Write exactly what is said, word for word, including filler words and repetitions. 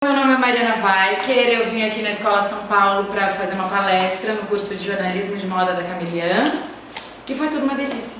Meu nome é Mariana Weicker, eu vim aqui na Escola São Paulo para fazer uma palestra no curso de jornalismo de moda da Camilian e foi tudo uma delícia.